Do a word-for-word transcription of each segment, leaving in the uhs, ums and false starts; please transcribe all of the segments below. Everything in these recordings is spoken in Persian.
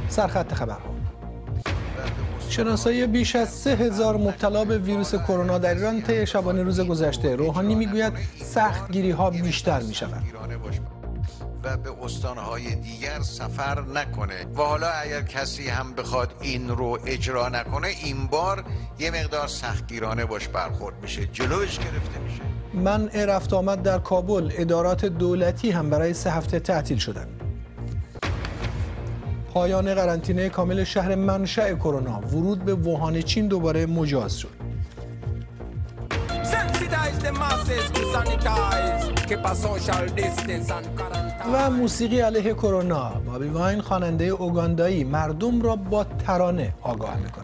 سرخط خبرها. شناسایی بیش از سه هزار مبتلا به ویروس کرونا در ایران طی شبانه روز گذشته. روحانی میگوید سختگیری ها بیشتر می شود و به استانهای دیگر سفر نکنه و حالا اگر کسی هم بخواد این رو اجرا نکنه، این بار یه مقدار سختگیرانه باش برخورد میشه، جلوش گرفته میشه. منع رفت آمد در کابل، ادارات دولتی هم برای سه هفته تعطیل شدند. پایان قرنطینه کامل شهر منشأ کرونا، ورود به ووهان چین دوباره مجاز شد. و موسیقی علیه کرونا، بابی واین خواننده اوگاندایی مردم را با ترانه آگاه می‌کند.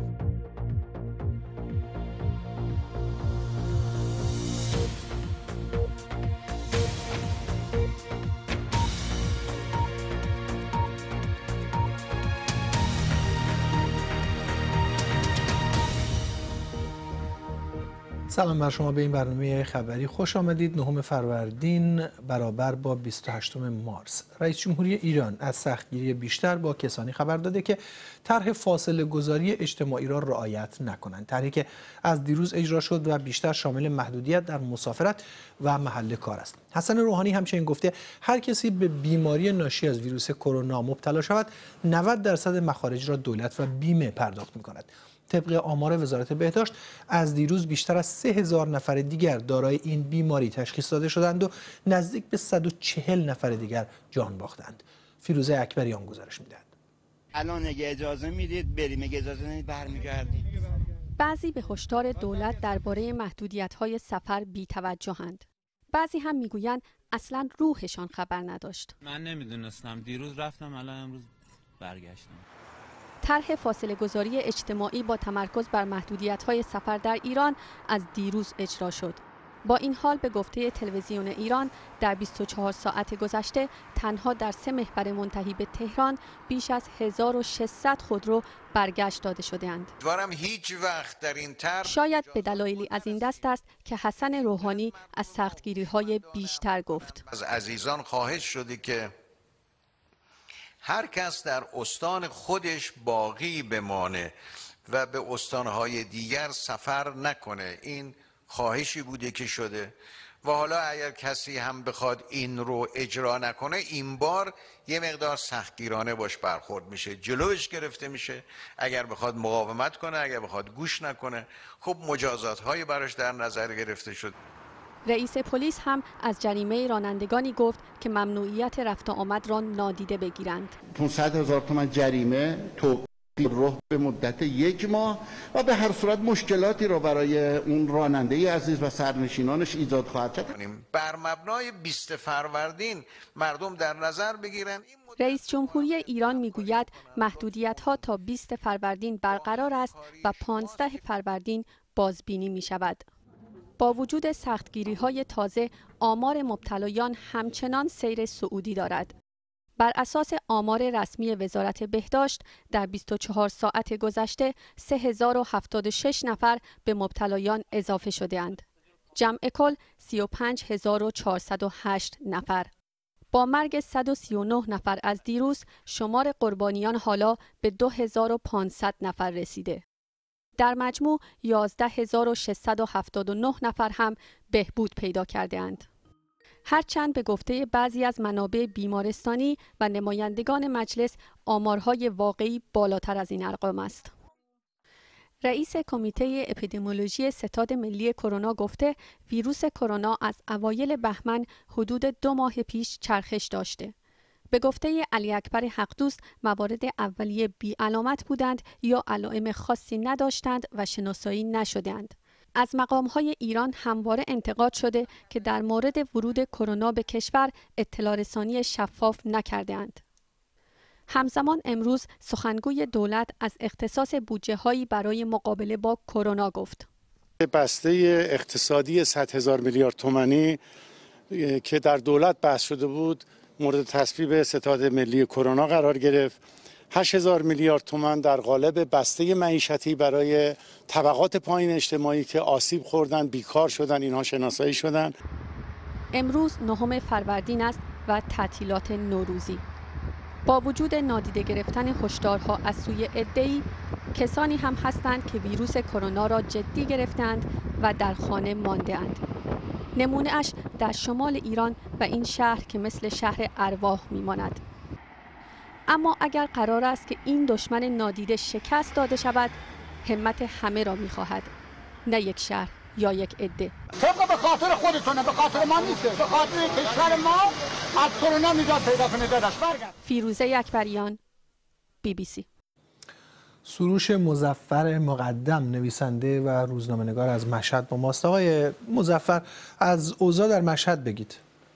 سلام بر شما، به این برنامه خبری خوش آمدید. نهم فروردین برابر با بیست و هشتم مارس. رئیس جمهوری ایران از سختگیری بیشتر با کسانی خبر داده که طرح فاصله گذاری اجتماعی را رعایت نکنند. طرحی که از دیروز اجرا شد و بیشتر شامل محدودیت در مسافرت و محل کار است. حسن روحانی همچنین گفته هر کسی به بیماری ناشی از ویروس کرونا مبتلا شود، نود درصد مخارج را دولت و بیمه پرداخت می‌کند. طبق آمار وزارت بهداشت از دیروز بیشتر از سه هزار نفر دیگر دارای این بیماری تشخیص داده شدند و نزدیک به صد و چهل نفر دیگر جان باختند. فیروزه اکبریان گزارش می‌دهد. الان اگه اجازه میدید بریم، اگه اجازه نمیدید برمیگردیم. بعضی به هشدار دولت درباره محدودیت‌های سفر بی‌توجه‌اند. بعضی هم میگویند اصلاً روحشان خبر نداشت. من نمیدونستم، دیروز رفتم الان امروز برگشتم. طرح فاصله گذاری اجتماعی با تمرکز بر محدودیت‌های سفر در ایران از دیروز اجرا شد. با این حال به گفته تلویزیون ایران در بیست و چهار ساعت گذشته تنها در سه محور منتهی به تهران بیش از هزار و ششصد خودرو برگشت داده شده‌اند. امیدوارم هیچ وقت در این طرح شاید به دلایلی از این دست است که حسن روحانی از سختگیری‌های بیشتر گفت. از عزیزان خواهش شده که هر کس در استان خودش باقی بمانه و به استانهای دیگر سفر نکنه. این خواهشی بوده که شده و حالا اگر کسی هم بخواد این رو اجرا نکنه، این بار یه مقدار سختگیرانه باش برخورد میشه، جلوش گرفته میشه. اگر بخواد مقاومت کنه، اگر بخواد گوش نکنه، خب مجازات های براش در نظر گرفته شد. رئیس پلیس هم از جریمه رانندگانی گفت که ممنوعیت رفت و آمد را نادیده بگیرند. پانصد هزار تومان جریمه، توقیف راه به مدت یک ماه و به هر صورت مشکلاتی را برای اون راننده عزیز و سرنشینانش ایجاد خواهد شد. بر مبنای بیست فروردین مردم در نظر بگیرن. رئیس جمهوری ایران میگوید محدودیت‌ها تا بیست فروردین برقرار است و پانزده فروردین بازبینی می شود. با وجود سختگیری‌های تازه، آمار مبتلایان همچنان سیر صعودی دارد. بر اساس آمار رسمی وزارت بهداشت در بیست و چهار ساعت گذشته سه هزار و هفتاد و شش نفر به مبتلایان اضافه شده‌اند. جمع کل سی و پنج هزار و چهارصد و هشت نفر. با مرگ صد و سی و نه نفر از دیروز، شمار قربانیان حالا به دو هزار و پانصد نفر رسیده. در مجموع یازده هزار و ششصد و هفتاد و نه نفر هم بهبود پیدا کرده اند. هرچند به گفته بعضی از منابع بیمارستانی و نمایندگان مجلس آمارهای واقعی بالاتر از این ارقام است. رئیس کمیته اپیدمیولوژی ستاد ملی کرونا گفته ویروس کرونا از اوایل بهمن حدود دو ماه پیش چرخش داشته. به گفته علی اکبر حقدوست موارد اولیه بی علامت بودند یا علائم خاصی نداشتند و شناسایی نشدند. از مقام‌های ایران همواره انتقاد شده که در مورد ورود کرونا به کشور اطلاع رسانی شفاف نکرده‌اند. همزمان امروز سخنگوی دولت از اختصاص بودجه‌هایی برای مقابله با کرونا گفت. بسته اقتصادی صد هزار میلیارد تومانی که در دولت بحث شده بود مورد تصویب ستاد ملی کرونا قرار گرفت. هشت هزار میلیارد تومان در قالب بسته معیشتی برای طبقات پایین اجتماعی که آسیب خوردن، بیکار شدن، اینها شناسایی شدن. امروز نهم فروردین است و تعطیلات نوروزی. با وجود نادیده گرفتن هشدارها از سوی عده‌ای، کسانی هم هستند که ویروس کرونا را جدی گرفتند و در خانه مانده‌اند. نمونه اش در شمال ایران و این شهر که مثل شهر ارواح میماند. اما اگر قرار است که این دشمن نادیده شکست داده شود، همت همه را می‌خواهد، نه یک شهر یا یک عده. طبق به خاطر خودتونه، به خاطر ما نیست، به خاطر کشور ما از کرونا نجات پیدا کنه. داداش برگرد. فیروزه اکبریان، بی بی سی. سروش مظفر مقدم، نویسنده و روزنامه‌نگار از مشهد با ماست. آقای مظفر، از اوضاع در مشهد بگید.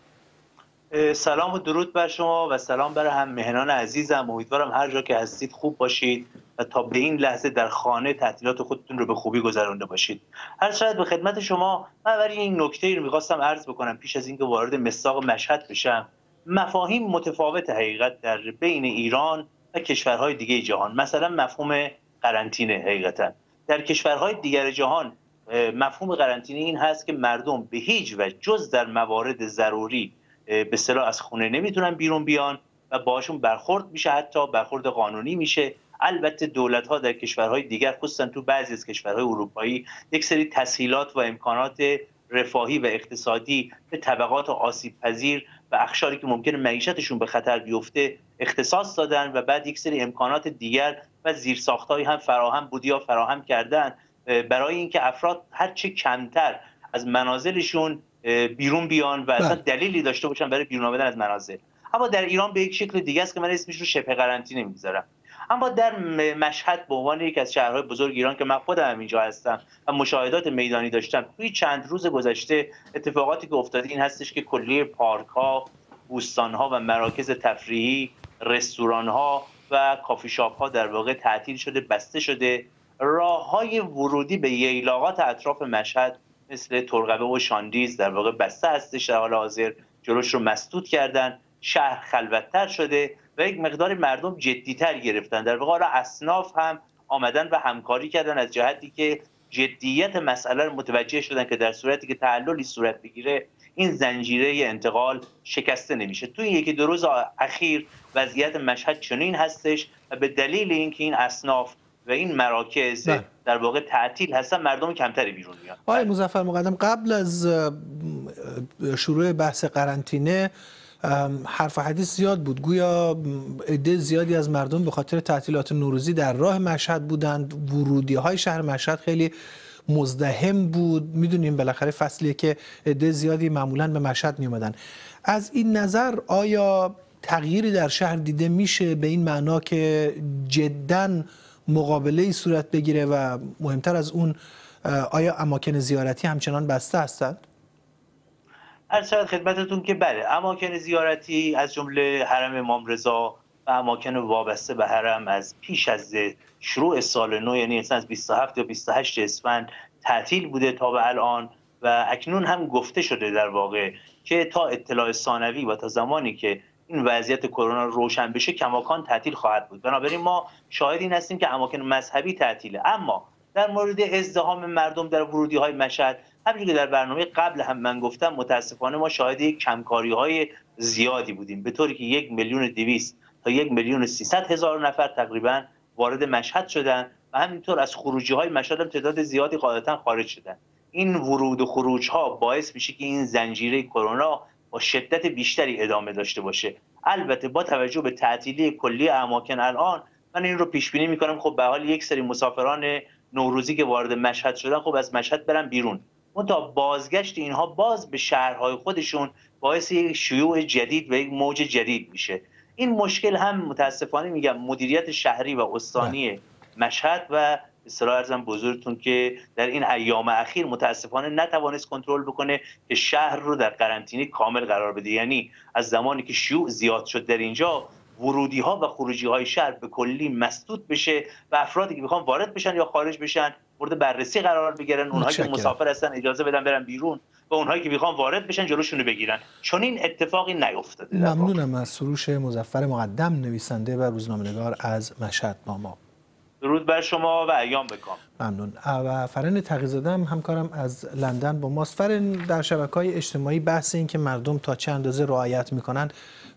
سلام و درود بر شما و سلام بر هم مهنان عزیزم. امیدوارم هر جا که هستید خوب باشید و تا به این لحظه در خانه تعطیلات خودتون رو به خوبی گذرانده باشید. هر شاید به خدمت شما من برای این نکته رو می‌خواستم عرض بکنم پیش از اینکه وارد مصداق مشهد بشم. مفاهیم متفاوت حقیقت در بین ایران و کشورهای دیگه جهان. مثلا مفهوم قرنطینه، حقیقتا در کشورهای دیگر جهان مفهوم قرنطینه این هست که مردم به هیچ وجه جز در موارد ضروری به اصطلاح از خونه نمیتونن بیرون بیان و باشون برخورد میشه، حتی برخورد قانونی میشه. البته دولت ها در کشورهای دیگر، خصوصا تو بعضی از کشورهای اروپایی، یک سری تسهیلات و امکانات رفاهی و اقتصادی به طبقات آسیب پذیر و اقشاری که ممکنه معیشتشون به خطر بیفته اختصاص دادن و بعد یک سری امکانات دیگر و زیرساخت‌هایی هم فراهم بود یا فراهم کردن برای اینکه افراد هر چه کمتر از منازلشون بیرون بیان و اصلا دلیلی داشته باشن برای بیرون آمدن از منازل. اما در ایران به یک شکل دیگه است که من اسمش رو شبه قرنطینه میذارم. اما در مشهد به عنوان یک از شهرهای بزرگ ایران که من خودم هم اینجا هستم و مشاهدات میدانی داشتم، توی چند روز گذشته اتفاقاتی که افتاده این هستش که کلیه پارک‌ها، بوستان‌ها و مراکز تفریحی، رستوران‌ها و کافی شاپ‌ها در واقع تعطیل شده، بسته شده. راه‌های ورودی به ییلاقات اطراف مشهد مثل ترقبه و شاندیز در واقع بسته هستش، در حال حاضر جلوش رو مسدود کردن. شهر خلوت‌تر شده و یک مقدار مردم جدی‌تر گرفتن. در واقع اصناف هم آمدن و همکاری کردن از جهتی که جدیت مسئله رو متوجه شدن که در صورتی که تعللی صورت بگیره این زنجیره انتقال شکسته نمیشه. توی یکی دو روز اخیر وضعیت مشهد چنین هستش و به دلیل اینکه این اصناف و این مراکز ده. در واقع تعطیل هستن، مردم کمتری بیرون میان. آقای مظفر مقدم، قبل از شروع بحث قرنطینه حرف و حدیث زیاد بود، گویا عده زیادی از مردم به خاطر تعطیلات نوروزی در راه مشهد بودند. ورودی های شهر مشهد خیلی مزدحم بود. میدونیم بالاخره فصلیه که عده زیادی معمولاً به مشهد می اومدن. از این نظر آیا تغییری در شهر دیده میشه به این معنا که جداً مقابله صورت بگیره و مهمتر از اون آیا اماکن زیارتی همچنان بسته هستند؟ عرض شود خدمتتون که بله، اماکن زیارتی از جمله حرم امام رضا و اماکن وابسته به حرم از پیش از شروع سال نو، یعنی اصلا از بیست و هفت یا بیست و هشت اسفند تعطیل بوده تا به الان و اکنون هم گفته شده در واقع که تا اطلاع ثانوی و تا زمانی که این وضعیت کرونا روشن بشه کماکان تعطیل خواهد بود. بنابراین ما شاهد این هستیم که اماکن مذهبی تعطیله. اما در مورد ازدحام مردم در ورودی‌های مشهد، همونجوری که در برنامه قبل هم من گفتم، متاسفانه ما شاهد یک کمکاری‌های زیادی بودیم، به طوری که یک میلیون و دویست تا یک میلیون و سیصد هزار نفر تقریبا وارد مشهد شدن و همینطور از خروجی‌های مشهد هم تعداد زیادی قاعدتاً خارج شدن. این ورود و خروج‌ها باعث میشه که این زنجیره کرونا با شدت بیشتری ادامه داشته باشه. البته با توجه به تعطیلی کلی اماکن الان، من این رو پیش بینی می‌کنم خب به حال یک سری مسافران نوروزی که وارد مشهد شدن خب از مشهد برن بیرون. منتها بازگشت اینها باز به شهرهای خودشون باعث یک شیوع جدید و یک موج جدید میشه. این مشکل هم متاسفانه میگم مدیریت شهری و استانی مشهد و اصطلاح ارزم بزرگتون که در این ایام اخیر متاسفانه نتوانست کنترل بکنه که شهر رو در قرنطینه کامل قرار بده. یعنی از زمانی که شیوع زیاد شد در اینجا، ورودی ها و خروجی های شهر به کلی مسدود بشه و افرادی که میخوان وارد بشن یا خارج بشن مورد بررسی قرار بگیرن. اونهایی که مسافر هستن اجازه بدن برن بیرون و اونهایی که میخوان وارد بشن جلوشون رو بگیرن، چون این اتفاقی نیفتاده. ممنونم از سروش مظفر مقدم، نویسنده و روزنامه‌نگار از مشهد با ما. درود بر شما و ایام بکام. ممنون. و فرن تقی‌زاده هم همکارم از لندن با ماست. فرن، در شبکه‌های اجتماعی بحث این که مردم تا چه اندازه رعایت میکنن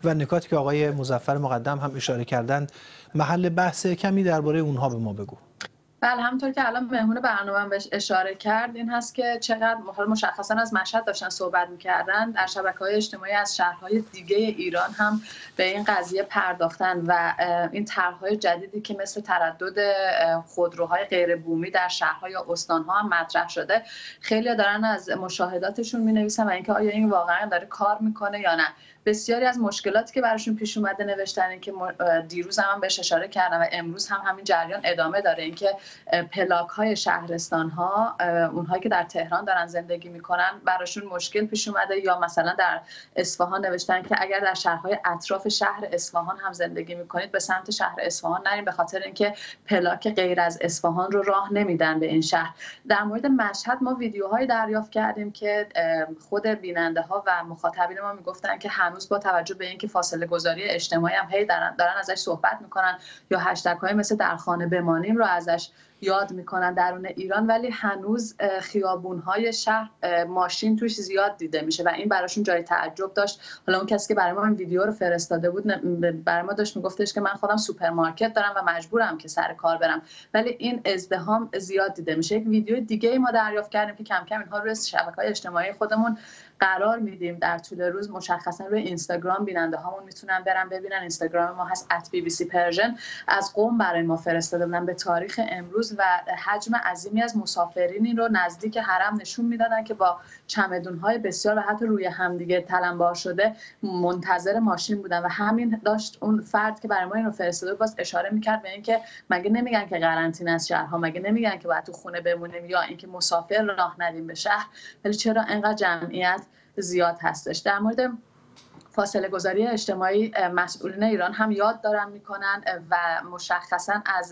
و نکاتی که آقای مظفر مقدم هم اشاره کردند محل بحث. کمی درباره اونها به ما بگو. بله، همونطور که الان مهمون برنامه بهش اشاره کرد این هست که چقدر مشخصا از مشهد داشتن صحبت می‌کردن، در شبکه‌های اجتماعی از شهرهای دیگه ایران هم به این قضیه پرداختن و این طرح‌های جدیدی که مثل تردد خودروهای غیر بومی در شهرها یا استان‌ها هم مطرح شده، خیلی‌ها دارن از مشاهداتشون می‌نویسن و اینکه آیا این واقعا داره کار می‌کنه یا نه. بسیاری از مشکلاتی که براشون پیش اومده نوشتن که دیروز هم, هم بهش اشاره کردم و امروز هم همین جریان ادامه داره، اینکه پلاک‌های شهرستان‌ها، اونهایی که در تهران دارن زندگی میکنن، براشون مشکل پیش اومده. یا مثلا در اصفهان نوشتن که اگر در شهرهای اطراف شهر اصفهان هم زندگی میکنید به سمت شهر اصفهان نرین، به خاطر اینکه پلاک غیر از اصفهان رو راه نمیدن به این شهر. در مورد مشهد ما ویدیوهایی دریافت کردیم که خود بیننده‌ها و مخاطبین ما میگفتن که هنوز با توجه به اینکه فاصله گذاری اجتماعی هم هی دارن, دارن ازش صحبت میکنن یا هشتگ های مثل در خانه بمانیم رو ازش یاد میکنن درون ایران، ولی هنوز خیابون‌های شهر ماشین توش زیاد دیده میشه و این براشون جای تعجب داشت. حالا اون کسی که برای ما این ویدیو رو فرستاده بود برای ما داشت میگفتش که من خودم سوپرمارکت دارم و مجبورم که سر کار برم، ولی این ازدحام زیاد دیده میشه. یک ویدیو دیگه ما دریافت کردیم که کم کم اینها روی شبکه‌های اجتماعی خودمون قرار میدیم در طول روز، مشخصا روی اینستاگرام بیننده هامون میتونن برن ببینن. اینستاگرام ما هست ات بی بی سی پرژن. از قم برای ما فرستاده بودن به تاریخ امروز و حجم عظیمی از مسافرینی رو نزدیک حرم نشون میدادن که با چمدون‌های بسیار و حتی روی همدیگه تلمبار شده منتظر ماشین بودن و همین داشت اون فرد که برای ما این رو فرستاده باز اشاره میکرد به اینکه مگه نمیگن که قرنطینه از شهرها، مگه نمیگن که باید تو خونه بمونیم یا اینکه مسافر راه ندیم به شهر، ولی چرا اینقدر جمعیت زیاد هستش. در مورد فاصله گذاری اجتماعی مسئولین ایران هم یاد دارن میکنن و مشخصا از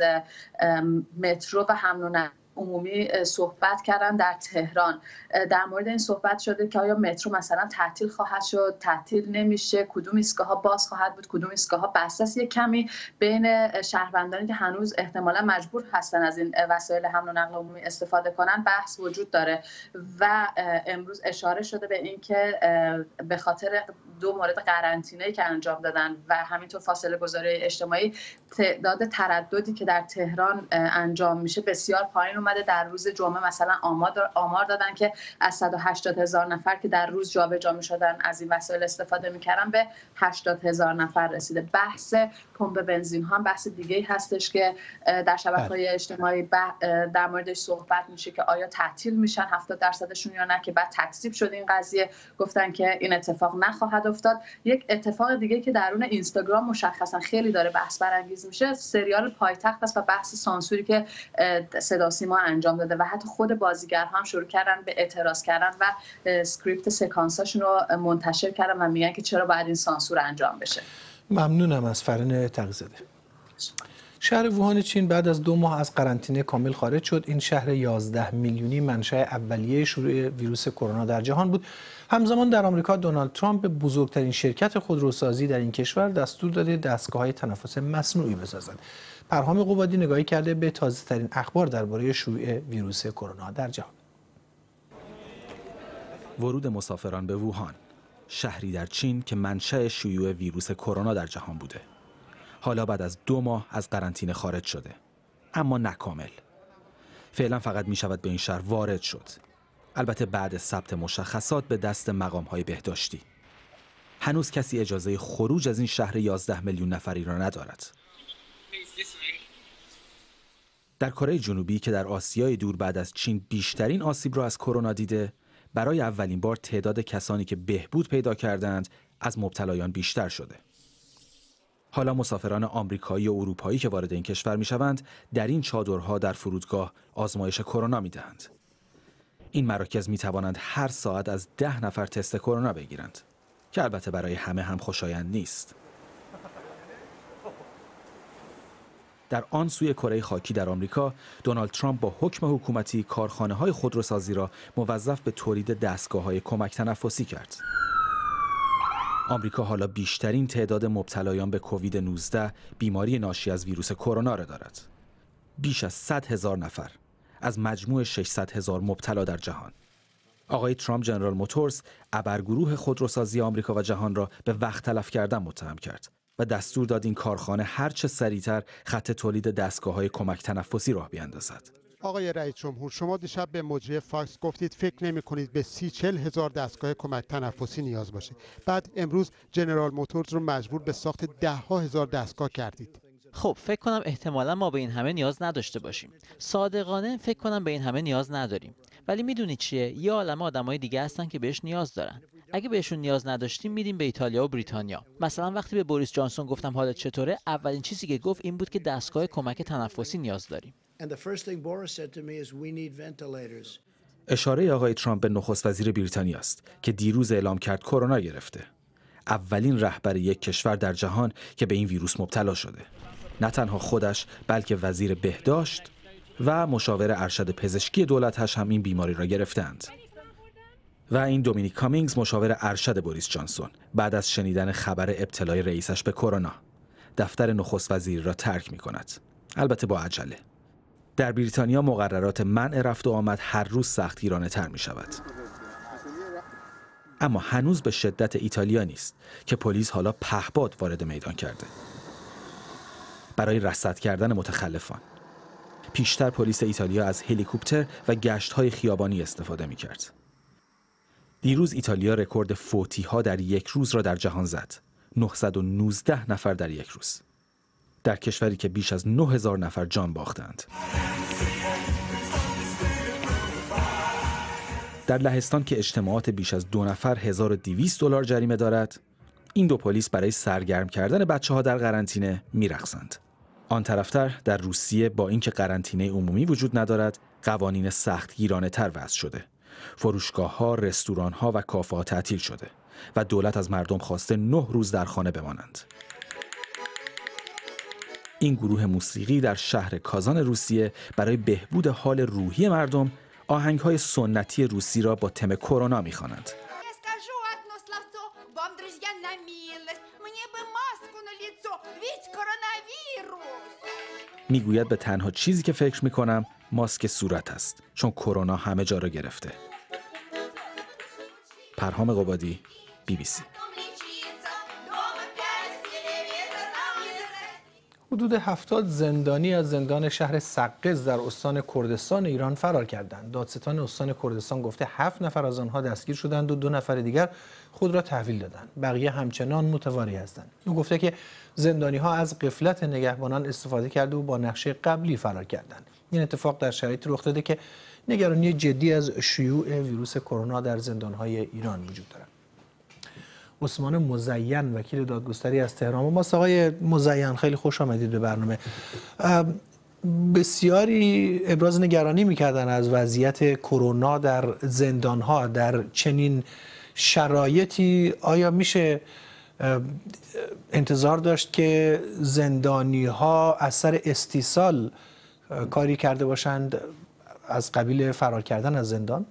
مترو و حمل و نقل عمومی صحبت کردن در تهران. در مورد این صحبت شده که آیا مترو مثلا تعطیل خواهد شد، تعطیل نمیشه، کدوم ایستگاه‌ها باز خواهد بود، کدوم ایستگاه‌ها بسته است. یک کمی بین شهروندانی که هنوز احتمالاً مجبور هستن از این وسایل حمل و نقل عمومی استفاده کنن بحث وجود داره و امروز اشاره شده به اینکه به خاطر دو مورد قرنطینه‌ای که انجام دادن و همینطور فاصله گذاری اجتماعی تعداد ترددی که در تهران انجام میشه بسیار پایین اومده. در روز جمعه مثلا آمار دادن که از صد و هشتاد هزار نفر که در روز جابجا می‌شدن از این وسایل استفاده می‌کردن به هشتاد هزار نفر رسیده. بحث پمپ بنزین هم بحث دیگه‌ای هستش که در شبکه‌های اجتماعی در موردش صحبت میشه که آیا تعطیل میشن هفتاد درصدشون یا نه، که بعد تکذیب شد این قضیه، گفتن که این اتفاق نخواهد افتاد. یک اتفاق دیگه که درون اینستاگرام مشخصا خیلی داره بحث برانگیز میشه سریال پایتخت است و بحث سانسوری که صدا سیما انجام داده و حتی خود بازیگرها هم شروع کردن به اعتراض کردن و اسکریپت سکانساشون رو منتشر کردن و میگن که چرا باید این سانسور انجام بشه. ممنونم از فرین تقی‌زاده. شهر ووهان چین بعد از دو ماه از قرنطینه کامل خارج شد. این شهر یازده میلیونی منشأ اولیه شروع ویروس کرونا در جهان بود. همزمان در آمریکا دونالد ترامپ به بزرگترین شرکت خودروسازی در این کشور دستور داده دستگاه‌های تنفس مصنوعی بسازد. پرهام قبادی نگاهی کرده به تازه‌ترین اخبار درباره شیوع ویروس کرونا در جهان. ورود مسافران به ووهان، شهری در چین که منشأ شیوع ویروس کرونا در جهان بوده. حالا بعد از دو ماه از قرنطینه خارج شده، اما نه کامل. فعلا فقط می شود به این شهر وارد شد، البته بعد ثبت مشخصات به دست مقام‌های بهداشتی. هنوز کسی اجازه خروج از این شهر یازده میلیون نفری را ندارد. در کره جنوبی که در آسیای دور بعد از چین بیشترین آسیب را از کرونا دیده، برای اولین بار تعداد کسانی که بهبود پیدا کردند از مبتلایان بیشتر شده. حالا مسافران آمریکایی و اروپایی که وارد این کشور می‌شوند در این چادرها در فرودگاه آزمایش کرونا می‌دهند. این مراکز می‌توانند هر ساعت از ده نفر تست کرونا بگیرند که البته برای همه هم خوشایند نیست. در آن سوی کره خاکی در آمریکا، دونالد ترامپ با حکم حکومتی کارخانه‌های خودروسازی را موظف به تولید دستگاه‌های کمک تنفسی کرد. آمریکا حالا بیشترین تعداد مبتلایان به کووید نوزده بیماری ناشی از ویروس کرونا را دارد. بیش از صد هزار نفر از مجموع ششصد هزار مبتلا در جهان. آقای ترامپ جنرال موتورز ابرگروه خودروسازی آمریکا و جهان را به وقت تلف کردن متهم کرد و دستور داد این کارخانه هرچه سریعتر خط تولید دستگاه‌های کمک تنفسی راه بیاندازد. آقای رئیس جمهور، شما دیشب به مجری فاکس گفتید فکر نمی کنید به سی چل هزار دستگاه کمک تنفسی نیاز باشه. بعد امروز جنرال موتورز رو مجبور به ساخت ده ها هزار دستگاه کردید. خب فکر کنم احتمالا ما به این همه نیاز نداشته باشیم. صادقانه فکر کنم به این همه نیاز نداریم. ولی میدونید چیه؟ یه عالمه آدمای دیگه هستن که بهش نیاز دارن. اگه بهشون نیاز نداشتیم میدیم به ایتالیا و بریتانیا. مثلا وقتی به بوریس جانسون گفتم حالت چطوره، اولین چیزی که گفت این بود که دستگاه کمک تنفسی نیاز داریم. اشاره آقای ترامپ به نخست وزیر بریتانیا است که دیروز اعلام کرد کرونا گرفته. اولین رهبر یک کشور در جهان که به این ویروس مبتلا شده. نه تنها خودش بلکه وزیر بهداشت و مشاور ارشد پزشکی دولتش هم این بیماری را گرفتند. و این دومینیک کامینگز مشاور ارشد بوریس جانسون بعد از شنیدن خبر ابتلای رئیسش به کرونا دفتر نخست وزیر را ترک می کند. البته با عجله. در بریتانیا مقررات منع رفت و آمد هر روز سختگیرانه تر می شود. اما هنوز به شدت ایتالیا نیست که پلیس حالا پهپاد وارد میدان کرده برای رصد کردن متخلفان. پیشتر پلیس ایتالیا از هلیکوپتر و گشت‌های خیابانی استفاده می‌کرد. دیروز ایتالیا رکورد فوتی‌ها در یک روز را در جهان زد. نهصد و نوزده نفر در یک روز. در کشوری که بیش از نه هزار نفر جان باختند. در لهستان که اجتماعات بیش از دو نفر هزار و دویست دلار جریمه دارد، این دو پلیس برای سرگرم کردن بچه‌ها در قرنطینه می‌رقصند. آن طرفتر در روسیه با اینکه قرنطینه عمومی وجود ندارد، قوانین سختگیرانه تر وضع شده. فروشگاه‌ها، رستوران‌ها و کافه‌ها تعطیل شده و دولت از مردم خواسته نه روز در خانه بمانند. این گروه موسیقی در شهر کازان روسیه برای بهبود حال روحی مردم آهنگ‌های سنتی روسی را با تم کرونا می‌خوانند. میگوید به تنها چیزی که فکر میکنم ماسک صورت است، چون کرونا همه جا را گرفته. پرهام قبادی، بی بی سی. حدود هفتاد زندانی از زندان شهر سقز در استان کردستان ایران فرار کردند. دادستان استان کردستان گفته هفت نفر از آنها دستگیر شدند و دو نفر دیگر خود را تحویل دادند. بقیه همچنان متواری هستند. او گفته که زندانی‌ها از غفلت نگهبانان استفاده کرده و با نقشه قبلی فرار کردند. این اتفاق در شرایطی رخ داده که نگرانی جدی از شیوع ویروس کرونا در زندان‌های ایران وجود دارد. عثمان مزین وکیل دادگستری از تهران. ما آقای مزین خیلی خوش آمدید به برنامه. بسیاری ابراز نگرانی میکردن از وضعیت کرونا در زندان‌ها در چنین شرایطی. آیا میشه انتظار داشت که زندانی‌ها از سر استیصال کاری کرده باشند از قبیل فرار کردن از زندان؟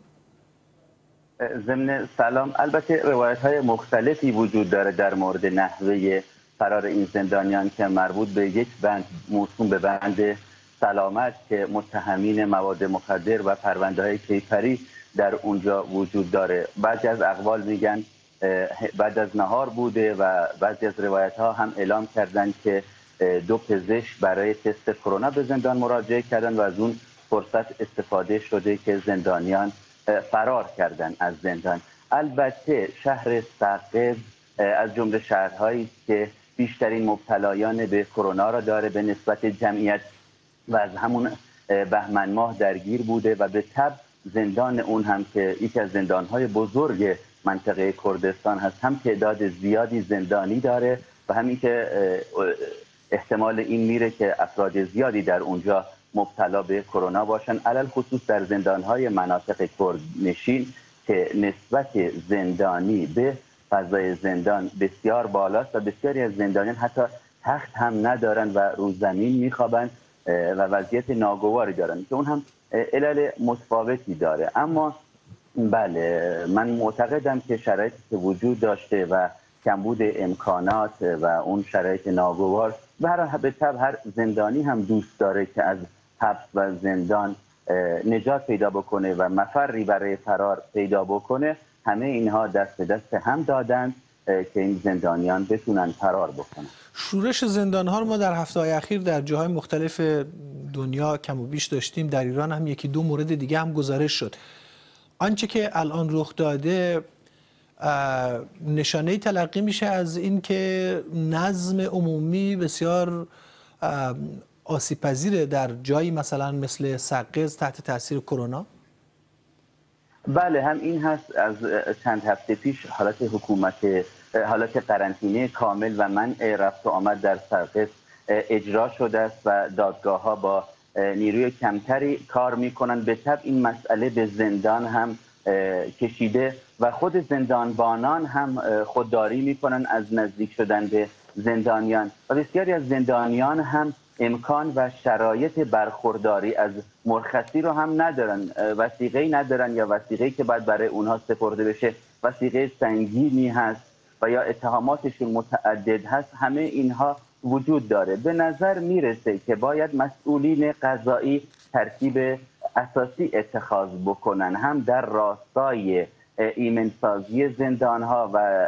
ضمن سلام، البته روایت‌های مختلفی وجود داره در مورد نحوه فرار این زندانیان که مربوط به یک بند موسوم به بند سلامت که متهمین مواد مخدر و پرونده‌های کیفری در اونجا وجود داره. بعضی از اقوال میگن بعد از نهار بوده و بعضی از روایت‌ها هم اعلام کردن که دو پزشک برای تست کرونا به زندان مراجعه کردن و از اون فرصت استفاده شده که زندانیان فرار کردن از زندان. البته شهر سقز از جمله شهرهایی که بیشترین مبتلایان به کرونا را داره به نسبت جمعیت و از همون بهمن ماه درگیر بوده و به تبع زندان اون هم که یکی از زندانهای بزرگ منطقه کردستان هست هم تعداد زیادی زندانی داره و همین که احتمال این میره که افراد زیادی در اونجا مبتلا به کرونا باشن، علل خصوص در زندانهای مناطق کردنشین که نسبت زندانی به فضای زندان بسیار بالاست و بسیاری از زندانیان حتی تخت هم ندارن و رو زمین میخوابن و وضعیت ناگواری دارن که اون هم علل متفاوتی داره. اما بله، من معتقدم که شرایطی که وجود داشته و کمبود امکانات و اون شرایط ناگوار و هر به طبع هر زندانی هم دوست داره که از حبس و زندان نجات پیدا بکنه و مفری برای فرار پیدا بکنه، همه اینها دست به دست هم دادند که این زندانیان بتونن فرار بکنن. شورش زندانها رو ما در هفته‌های اخیر در جاهای مختلف دنیا کم و بیش داشتیم. در ایران هم یکی دو مورد دیگه هم گزارش شد. آنچه که الان رخ داده نشانه تلقی میشه از این که نظم عمومی بسیار آسیب پذیره در جایی مثلا مثل سقز تحت تاثیر کرونا. بله، هم این هست. از چند هفته پیش حالت حکومت حالت قرنطینه کامل و منع رفت و آمد در سقز اجرا شده است و دادگاه ها با نیروی کمتری کار میکنن. به طبع این مسئله به زندان هم کشیده و خود زندانبانان هم خودداری میکنن از نزدیک شدن به زندانیان و بسیاری از زندانیان هم امکان و شرایط برخورداری از مرخصی رو هم ندارن، وثیقه‌ای ندارن یا وثیقه‌ای که باید برای اونها سپرده بشه وثیقه سنگینی هست و یا اتهاماتشون متعدد هست. همه اینها وجود داره. به نظر میرسه که باید مسئولین قضایی ترتیب اساسی اتخاذ بکنن، هم در راستای ایمنسازی زندانها و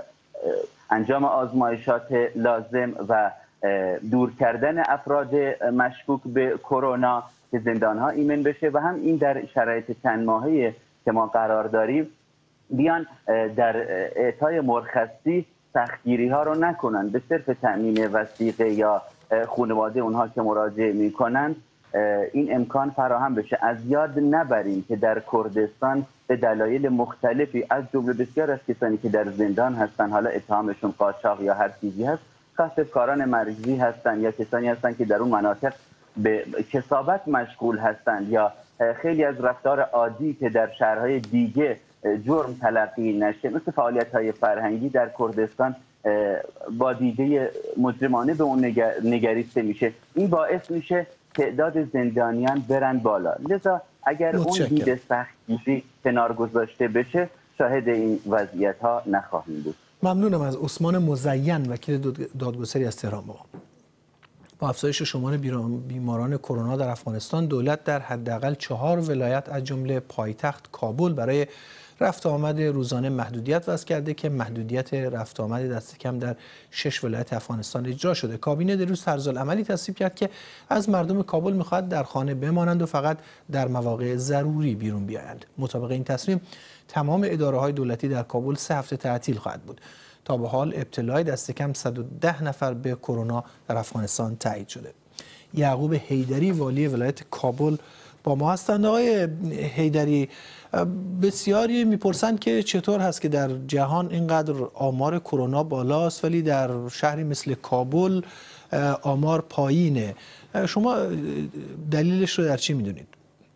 انجام آزمایشات لازم و دور کردن افراد مشکوک به کرونا که زندانها ایمن بشه و هم این در شرایط چند ماهه که ما قرار داریم بیان در اعطای مرخصی سختگیری ها رو نکنن، به صرف تأمین وثیقه یا خانواده اونها که مراجعه میکنن این امکان فراهم بشه. از یاد نبریم که در کردستان به دلایل مختلفی از جمله بسیار از کسانی که در زندان هستن، حالا اتهامشون قاچاق یا هر چیزی هست، کسبکاران مرزی هستن یا کسانی هستن که در اون مناطق به کسابت مشغول هستند یا خیلی از رفتار عادی که در شهرهای دیگه جرم تلقی نشه مثل فعالیت‌های فرهنگی در کردستان با دیده مجرمانه به اون نگریسته میشه. این باعث میشه تعداد زندانیان برن بالا. لذا اگر اون دید سختگیری کنار گذاشته بشه شاهد این وضعیت ها نخواهیم بود. ممنونم از عثمان مزین، وکیل دادگستری از تهران. با با افزایش شمار بیماران کرونا در افغانستان، دولت در حداقل چهار ولایت از جمله پایتخت کابل برای رفت آمد روزانه محدودیت وضع کرده که محدودیت رفت آمد دست کم در شش ولایت افغانستان اجرا شده. کابینه دیروز طرزالعملی تصویب کرد که از مردم کابل می‌خواهد در خانه بمانند و فقط در مواقع ضروری بیرون بیایند. مطابق این تصمیم تمام اداره‌های دولتی در کابل سه هفته تعطیل خواهد بود. تا به حال ابتلای دست کم صد و ده نفر به کرونا در افغانستان تایید شده. یعقوب حیدری والی ولایت کابل با ما هستند. آقای حیدری، بسیاری میپرسند که چطور هست که در جهان اینقدر آمار کرونا بالاست ولی در شهری مثل کابل آمار پایینه. شما دلیلش رو در چی میدونید؟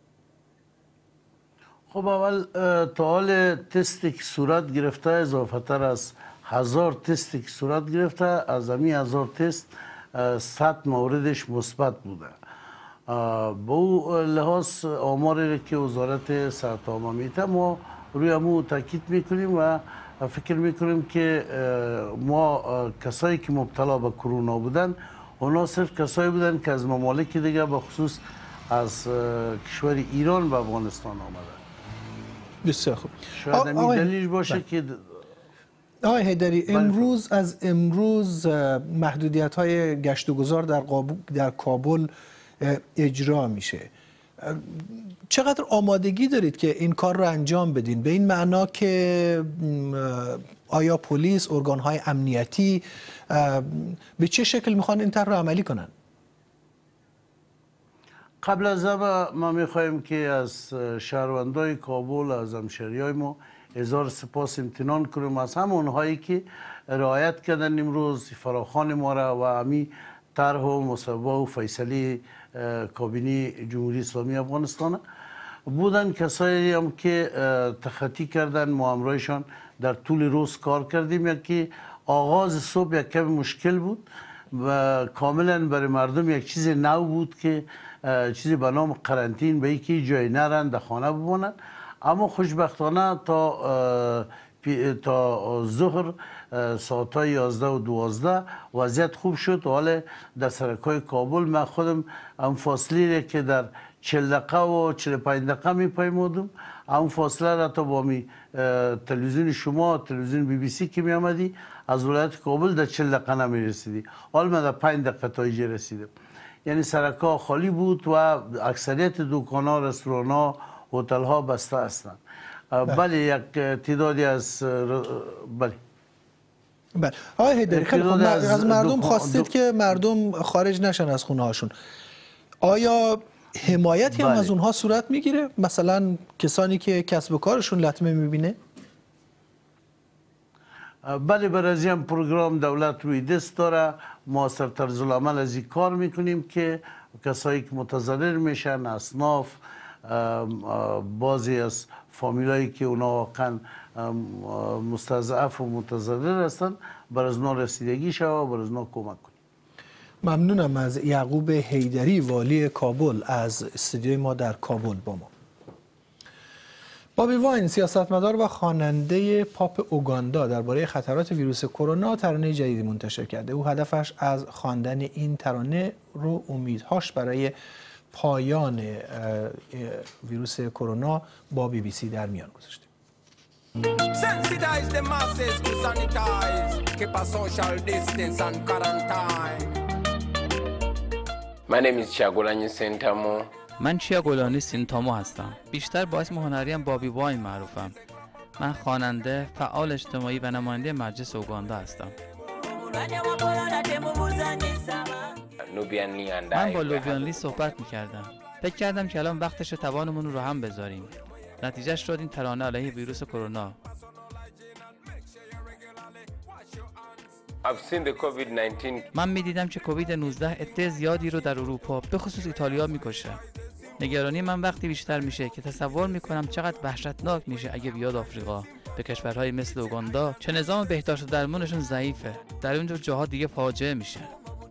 خب اول تا حال تستی که صورت گرفته اضافه تر از هزار تستی که صورت گرفته، از همین هزار تست صد موردش مثبت بوده. با او لحاظ آماری که وزارت صحت عامه میده ما روی امو تاکید میکنیم و فکر میکنیم که ما کسایی که مبتلا به کرونا بودن اونا صرف کسایی بودن که از ممالک دیگه به خصوص از کشور ایران و افغانستان آمدن. بسیار خوب. شاید همین دلیل باشه بله. که آقای حیدری، امروز از امروز محدودیت های گشت و گذار در, در کابل اجرا میشه. چقدر آمادگی دارید که این کار رو انجام بدین؟ به این معنا که آیا پلیس، ارگان‌های امنیتی به چه شکل میخوان این طرح رو عملی کنن؟ قبل از همه ما میخواهیم که از شهروندای کابل، از همشهریای ما اظهار سپاس امتنان کنیم از همون هایی که رعایت کردن امروز فراخوان ما را و همی طرح و مصوبه و فیصله کابینه جمهوری اسلامی افغانستان بودن. کسایی هم که تخطی کردن ما همراهشان در طول روز کار کردیم. یکی آغاز صبح یک کم مشکل بود و کاملا برای مردم یک چیز نو بود که چیزی به نام قرنطین، به یکی جای نرن در خانه بمانند. اما خوشبختانه تا تا ظهر ساعت یازده و دوازده وضعیت خوب شد. حالا در سرکای کابل من خودم هم فاصله که در چهل دقیقه و چهل و پنج دقیقه میپیمودم. اون فاصله را تا با می تلویزیون شما، تلویزیون بی بی سی که می آمدی از ولایت کابل در چهل دقیقه نمی رسیدی. حال من در پنج دقیقه تا اینجا رسیدم. یعنی سرکا خالی بود و اکثریت دکان ها، رستوران ها، هتل ها بسته هستند. بله یک تعدادی از بله بله آقای حیدری، خیلی خوب، از مردم خواستید که مردم خارج نشن از خونه هاشون. آیا حمایتی هم از اونها صورت میگیره؟ مثلا کسانی که کسب و کارشون لطمه میبینه؟ بله، برای هم پروگرام دولت روی دست داره. ما سر طرز العمل از این کار میکنیم که کسایی که متضرر میشن، اصناف، بعضی از فامیلایی که اونا واقعا مستضعف و متضرر هستن بر از اونا رسیدگی شود و بر از اونا کمک کنیم. ممنونم از یعقوب حیدری، والی کابل، از استودیوی ما در کابل با ما. بابی واین، سیاستمدار و خواننده پاپ اوگاندا، درباره خطرات ویروس کرونا ترانه جدیدی منتشر کرده. او هدفش از خواندن این ترانه رو امیدهاش برای پایان ویروس کرونا با بی بی سی در میان گذاشته. من چیاگولانی سینتامو هستم. بیشتر با اسم هنریم بابی واین معروفم. من خواننده، فعال اجتماعی و نماینده مجلس اوگاندا هستم. من با لوبیان لی صحبت میکردم. فکر کردم که الان وقتش توانمون رو هم بذاریم. نتیجهش شد این ترانه علیه ویروس کرونا. من میدیدم که کووید نوزده عده زیادی رو در اروپا به خصوص ایتالیا میکشه. نگرانی من وقتی بیشتر میشه که تصور میکنم چقدر وحشتناک میشه اگه بیاد آفریقا، به کشورهای مثل اوگاندا که نظام بهداشت و درمانشون ضعیفه. در اونجور جاها دیگه فاجعه میشه.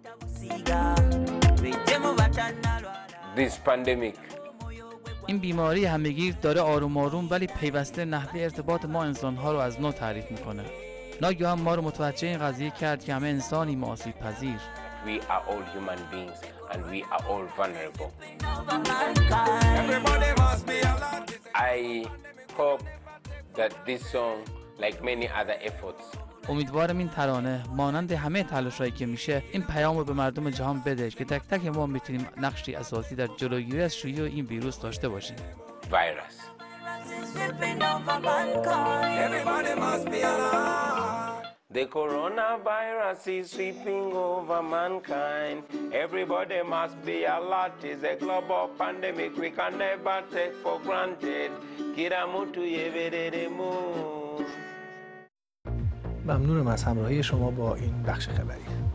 این بیماری همه‌گیر داره آروم آروم ولی پیوسته نحوه ارتباط ما انسان‌ها رو از نو تعریف میکنه. ناگهان ما رو متوجه این قضیه کرد که همه انسانیم آسیب پذیر. We are all human beings and we are all vulnerable. I hope that this song, like many other efforts, امیدوارم این ترانه مانند همه تلاشایی که میشه این پیام رو به مردم جهان بده که تک تک ما میتونیم نقشی اساسی در جلوگیری از شیوع این ویروس داشته باشیم. virus. The coronavirus is sweeping over mankind. Everybody must be alert. It's a global pandemic we can never take for granted. Kila mtu yevereremu. ممنونم از همراهی شما با این بخش خبری.